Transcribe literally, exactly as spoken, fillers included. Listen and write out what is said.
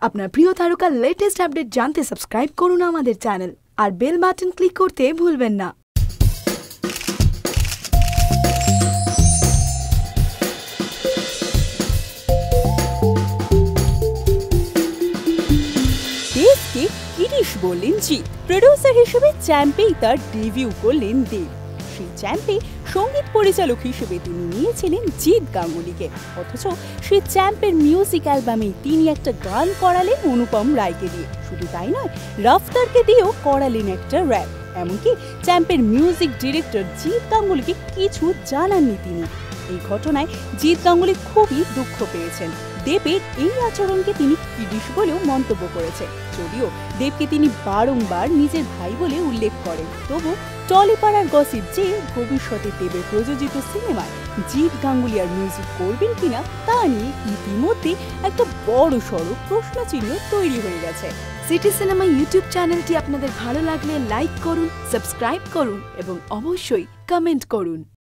আপনার প্রিয় তারকার লেটেস্ট আপডেট জানতে সাবস্ক্রাইব করুন আমাদের চ্যানেল আর বেল বাটন ক্লিক করতে ভুলবেন না। দেবকে কিরিশ বললেন জিৎ। প্রোডিউসার হিসেবে চ্যাম্পেই তার ডেবিউ করলেন দেব। সেই চ্যাম্পে সঙ্গীত পরিচালক হিসেবে তিনি নিয়েছিলেন জিৎ গাঙ্গুলিকে। অথচ সেই চ্যাম্পের মিউজিক অ্যালবামেই তিনি একটা গান করালেন অনুপম রায়কে দিয়ে। শুধু তাই নয়, রাফতারকে দিয়েও করালেন একটা র্যাপ। এমনকি চ্যাম্পের মিউজিক ডিরেক্টর জিৎ গাঙ্গুলিকে কিছু জানাননি তিনি। এই ঘটনায় জিৎ গাঙ্গুলি খুবই দুঃখ পেয়েছেন। দেবের এই আচরণকে তিনি কিরিশ বলেও মন্তব্য করেছে। যদিও দেবকে তিনি বারংবার নিজের ভাই বলে উল্লেখ করেন, তবু টলিপাড়ার গসিপ যে ভবিষ্যতে দেবের প্রযোজিত সিনেমায় জিৎ গাঙ্গুলি আর মিউজিক করবেন কিনা তা নিয়ে ইতিমধ্যে একটা বড় সড়ো প্রশ্নচিহ্ন তৈরি হয়ে গেছে। সিটি সিনেমা ইউটিউব চ্যানেলটি আপনাদের ভালো লাগলে লাইক করুন, সাবস্ক্রাইব করুন এবং অবশ্যই কমেন্ট করুন।